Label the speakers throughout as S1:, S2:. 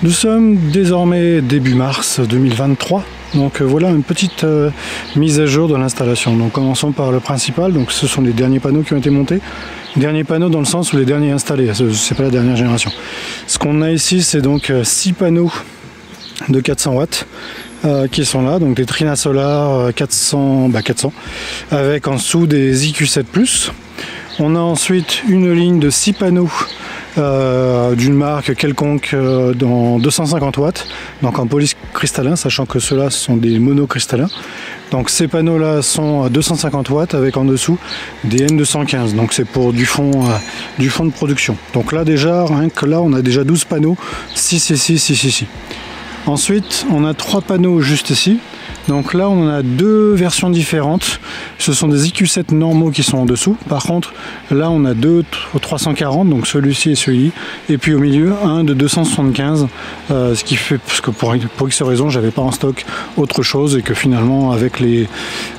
S1: Nous sommes désormais début mars 2023, donc voilà une petite mise à jour de l'installation. Donc commençons par le principal, donc ce sont les derniers panneaux qui ont été montés. Derniers panneaux dans le sens où les derniers installés, c'est pas la dernière génération. Ce qu'on a ici, c'est donc 6 panneaux de 400 watts qui sont là, donc des Trina Solar 400, avec en dessous des IQ7+. On a ensuite une ligne de 6 panneaux d'une marque quelconque dans 250 watts, donc en polycristallin, sachant que ceux-là sont des monocristallins. Donc ces panneaux-là sont à 250 watts avec en dessous des N215, donc c'est pour du fond de production. Donc là déjà, rien que là, on a déjà 12 panneaux, 6 ici, 6 ici. Ensuite, on a 3 panneaux juste ici. Donc là, on a 2 versions différentes. Ce sont des IQ7 normaux qui sont en dessous. Par contre, là, on a 2 340, donc celui-ci et celui-ci. Et puis au milieu, un de 275. Ce qui fait, parce que pour X raisons, j'avais pas en stock autre chose et que finalement, avec les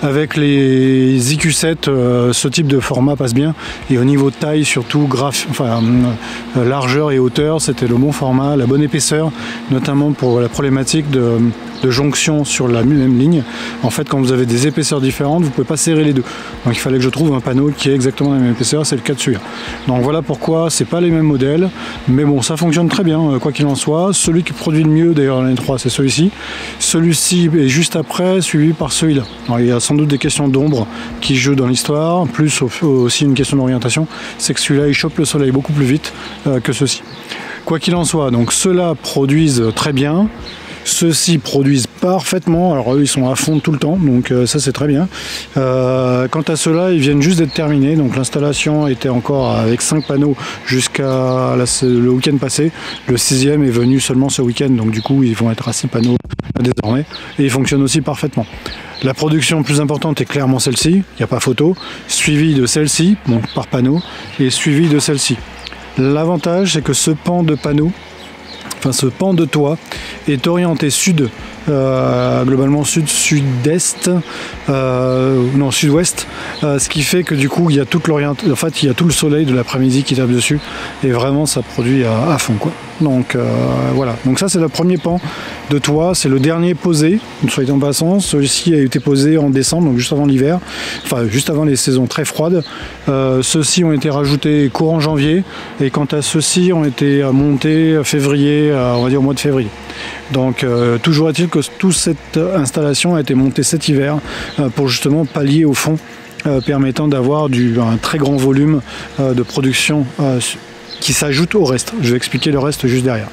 S1: IQ7, ce type de format passe bien. Et au niveau de taille, surtout largeur et hauteur, c'était le bon format, la bonne épaisseur, notamment pour la problématique de jonction sur la même ligne. En fait, quand vous avez des épaisseurs différentes, vous ne pouvez pas serrer les deux. Donc il fallait que je trouve un panneau qui est exactement la même épaisseur, c'est le cas de celui-là. Donc voilà pourquoi c'est pas les mêmes modèles, mais bon, ça fonctionne très bien, quoi qu'il en soit. Celui qui produit le mieux d'ailleurs l'année 3, c'est celui-ci. Celui-ci est juste après, suivi par celui-là. Il y a sans doute des questions d'ombre qui jouent dans l'histoire, plus aussi une question d'orientation, c'est que celui-là il chope le soleil beaucoup plus vite que ceux-ci. Quoi qu'il en soit, donc ceux-là produisent très bien. Ceux-ci produisent parfaitement, alors eux ils sont à fond tout le temps, donc ça c'est très bien. Quant à ceux-là, ils viennent juste d'être terminés, donc l'installation était encore avec 5 panneaux jusqu'à le week-end passé. Le 6e est venu seulement ce week-end, donc du coup ils vont être à 6 panneaux désormais, et ils fonctionnent aussi parfaitement. La production plus importante est clairement celle-ci, il n'y a pas photo, suivie de celle-ci, donc par panneau, et suivie de celle-ci. L'avantage c'est que ce pan de panneaux, ce pan de toit est orienté sud, globalement sud-sud-est, non sud-ouest, ce qui fait que du coup il y a toute l'orientation, en fait il y a tout le soleil de l'après-midi qui tape dessus et vraiment ça produit à fond quoi. Donc voilà, donc ça c'est le premier pan de toit, c'est le dernier posé, soit en passant. Celui-ci a été posé en décembre, donc juste avant l'hiver, enfin juste avant les saisons très froides. Ceux-ci ont été rajoutés courant janvier, et quant à ceux-ci ont été montés février, on va dire au mois de février. Donc toujours est-il que toute cette installation a été montée cet hiver pour justement pallier au fond, permettant d'avoir un très grand volume de production qui s'ajoute au reste. Je vais expliquer le reste juste derrière.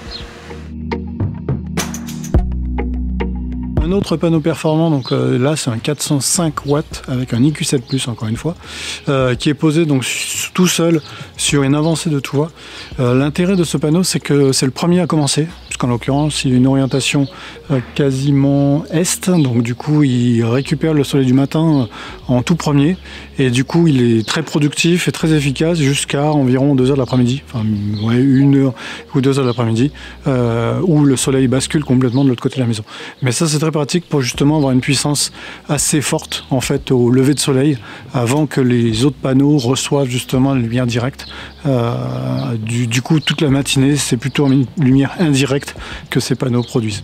S1: Un autre panneau performant, donc là c'est un 405 watts avec un IQ7+, encore une fois, qui est posé donc tout seul sur une avancée de toit. L'intérêt de ce panneau, c'est que c'est le premier à commencer, puisqu'en l'occurrence il a une orientation quasiment est, donc du coup il récupère le soleil du matin en tout premier, et du coup il est très productif et très efficace jusqu'à environ 2 heures de l'après-midi, enfin ouais, 1 heure ou 2 heures de l'après-midi, où le soleil bascule complètement de l'autre côté de la maison. Mais ça c'est très pratique pour justement avoir une puissance assez forte en fait au lever de soleil, avant que les autres panneaux reçoivent justement la lumière directe. Du coup toute la matinée c'est plutôt une lumière indirecte que ces panneaux produisent.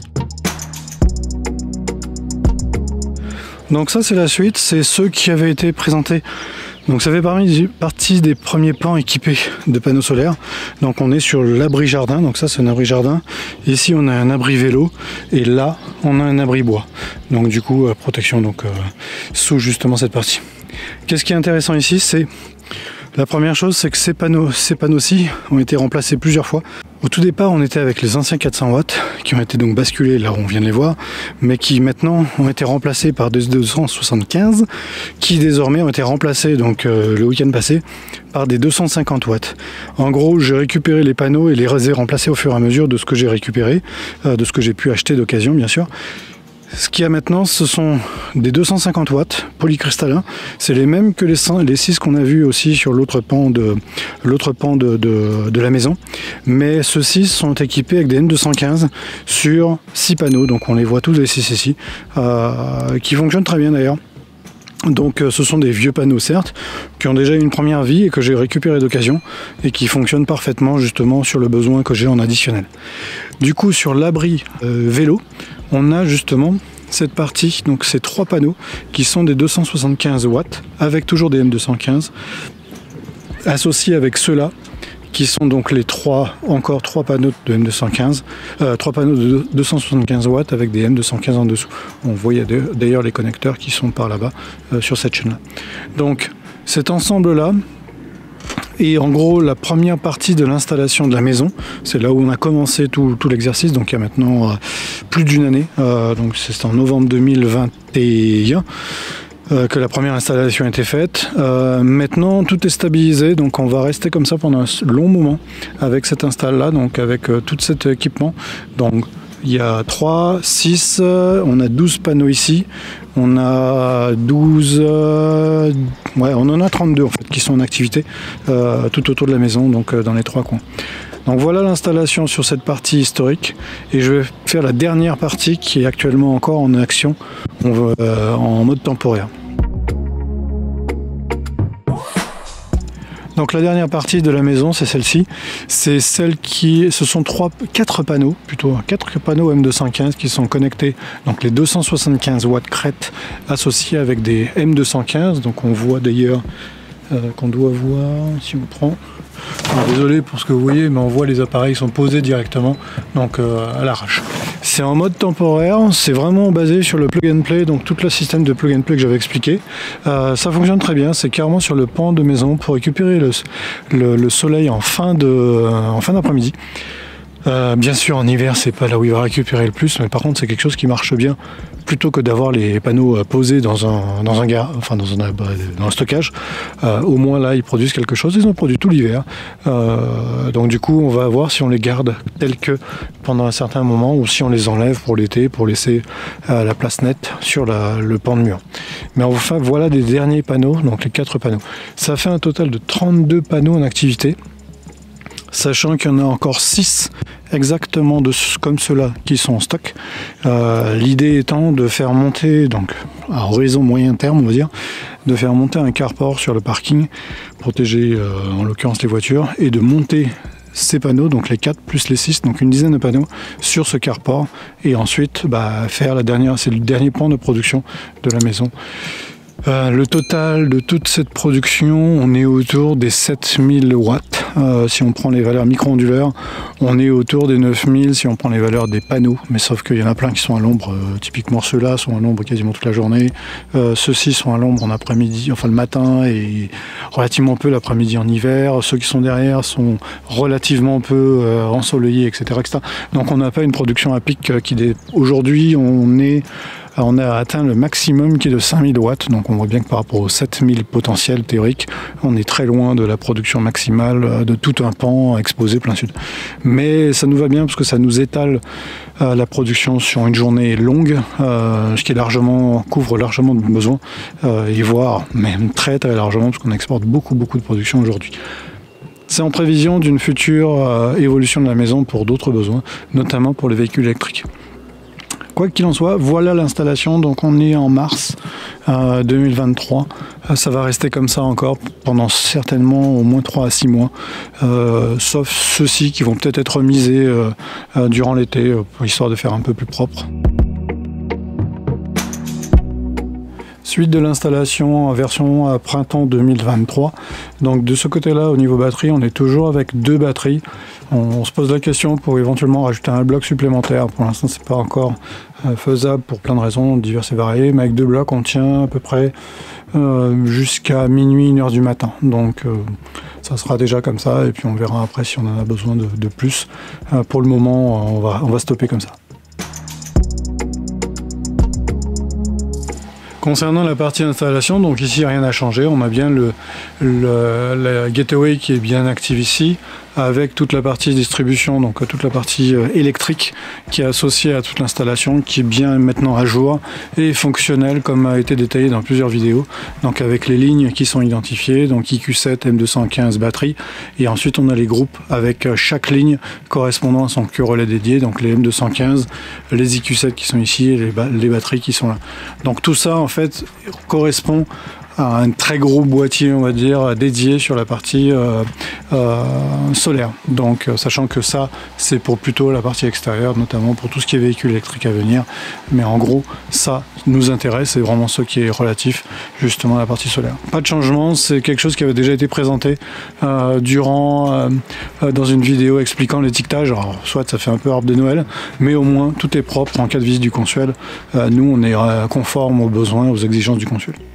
S1: Donc ça c'est la suite, c'est ceux qui avaient été présentés. Donc ça fait partie des premiers plans équipés de panneaux solaires. Donc on est sur l'abri jardin, donc ça c'est un abri jardin. Ici on a un abri vélo, et là on a un abri bois. Donc du coup protection sous justement cette partie. Qu'est-ce qui est intéressant ici, c'est la première chose, c'est que ces panneaux-ci ont été remplacés plusieurs fois. Au tout départ, on était avec les anciens 400 watts qui ont été donc basculés, là on vient de les voir, mais qui maintenant ont été remplacés par des 275 qui désormais ont été remplacés donc le week-end passé par des 250 watts. En gros, j'ai récupéré les panneaux et les ai remplacés au fur et à mesure de ce que j'ai récupéré, de ce que j'ai pu acheter d'occasion bien sûr. Ce qu'il y a maintenant, ce sont des 250 watts polycristallins. C'est les mêmes que les 6 qu'on a vus aussi sur l'autre pan de la maison. Mais ceux-ci sont équipés avec des N215 sur 6 panneaux. Donc on les voit tous les 6 ici, qui fonctionnent très bien d'ailleurs. Donc ce sont des vieux panneaux certes, qui ont déjà eu une première vie et que j'ai récupéré d'occasion et qui fonctionnent parfaitement justement sur le besoin que j'ai en additionnel. Du coup sur l'abri vélo, on a justement cette partie, donc ces 3 panneaux qui sont des 275 watts avec toujours des M215 associés avec ceux-là qui sont donc les encore trois panneaux de M215, 3 panneaux de 275 watts avec des M215 en dessous. On voit d'ailleurs les connecteurs qui sont par là-bas sur cette chaîne-là. Donc cet ensemble-là est en gros la première partie de l'installation de la maison. C'est là où on a commencé tout l'exercice, donc il y a maintenant plus d'une année, donc c'est en novembre 2021. Que la première installation a été faite. Maintenant, tout est stabilisé, donc on va rester comme ça pendant un long moment avec cette install-là, donc avec tout cet équipement. Donc, il y a 3, 6, on a 12 panneaux ici, on a 12, ouais, on en a 32 en fait qui sont en activité tout autour de la maison, donc dans les 3 coins. Donc voilà l'installation sur cette partie historique et je vais faire la dernière partie qui est actuellement encore en action en mode temporaire. Donc la dernière partie de la maison, c'est celle-ci. C'est celle ce sont 4 panneaux, plutôt 4 panneaux M215 qui sont connectés. Donc les 275 watts crête associés avec des M215. Donc on voit d'ailleurs qu'on doit voir, si on prend... Désolé pour ce que vous voyez, mais on voit les appareils sont posés directement, donc à l'arrache. C'est en mode temporaire, c'est vraiment basé sur le plug and play, donc tout le système de plug and play que j'avais expliqué. Ça fonctionne très bien, c'est carrément sur le pan de maison pour récupérer le soleil en fin d'après-midi. Bien sûr en hiver c'est pas là où il va récupérer le plus, mais par contre c'est quelque chose qui marche bien plutôt que d'avoir les panneaux posés dans un stockage. Au moins là ils produisent quelque chose, ils ont produit tout l'hiver, donc du coup on va voir si on les garde tels que pendant un certain moment ou si on les enlève pour l'été pour laisser la place nette sur le pan de mur. Mais enfin voilà des derniers panneaux, donc les 4 panneaux. Ça fait un total de 32 panneaux en activité, sachant qu'il y en a encore 6 exactement comme ceux-là qui sont en stock. L'idée étant de faire monter, donc à horizon moyen terme on va dire, de faire monter un carport sur le parking, protéger en l'occurrence les voitures, et de monter ces panneaux, donc les 4 plus les 6, donc une dizaine de panneaux sur ce carport, et ensuite faire c'est le dernier point de production de la maison. Le total de toute cette production, on est autour des 7000 watts. Si on prend les valeurs micro-onduleurs, on est autour des 9000 si on prend les valeurs des panneaux. Mais sauf qu'il y en a plein qui sont à l'ombre. Typiquement ceux-là sont à l'ombre quasiment toute la journée. Ceux-ci sont à l'ombre en après-midi, enfin le matin et relativement peu l'après-midi en hiver. Ceux qui sont derrière sont relativement peu ensoleillés, etc., etc. Donc on n'a pas une production à pic aujourd'hui on a atteint le maximum qui est de 5000 watts, donc on voit bien que par rapport aux 7000 potentiels théoriques, on est très loin de la production maximale de tout un pan exposé plein sud. Mais ça nous va bien parce que ça nous étale la production sur une journée longue, ce qui couvre largement nos besoins, et voire même très très largement parce qu'on exporte beaucoup de production aujourd'hui. C'est en prévision d'une future évolution de la maison pour d'autres besoins, notamment pour les véhicules électriques. Quoi qu'il en soit, voilà l'installation, donc on est en mars 2023, ça va rester comme ça encore pendant certainement au moins 3 à 6 mois, sauf ceux-ci qui vont peut-être être remisés durant l'été, histoire de faire un peu plus propre. Suite de l'installation en version printemps 2023, donc de ce côté-là au niveau batterie, on est toujours avec 2 batteries. On se pose la question pour éventuellement rajouter un bloc supplémentaire. Pour l'instant, c'est pas encore faisable pour plein de raisons diverses et variées, mais avec 2 blocs, on tient à peu près jusqu'à minuit, 1h du matin. Donc ça sera déjà comme ça, et puis on verra après si on en a besoin de plus. Pour le moment, on va stopper comme ça. Concernant la partie installation, donc ici rien n'a changé, on a bien la gateway qui est bien active ici, avec toute la partie distribution, donc toute la partie électrique qui est associée à toute l'installation, qui est bien maintenant à jour et fonctionnelle comme a été détaillé dans plusieurs vidéos. Donc avec les lignes qui sont identifiées, donc IQ7, M215 batterie, et ensuite on a les groupes avec chaque ligne correspondant à son queue relais dédié, donc les M215, les IQ7 qui sont ici et les batteries qui sont là. Donc tout ça en fait correspond à un très gros boîtier, on va dire, dédié sur la partie solaire. Donc sachant que ça c'est pour plutôt la partie extérieure, notamment pour tout ce qui est véhicule électrique à venir, mais en gros ça nous intéresse, c'est vraiment ce qui est relatif justement à la partie solaire. Pas de changement, c'est quelque chose qui avait déjà été présenté dans une vidéo expliquant l'étiquetage. Alors soit ça fait un peu arbre de Noël, mais au moins tout est propre en cas de visite du consul. Nous on est conforme aux besoins, aux exigences du consul.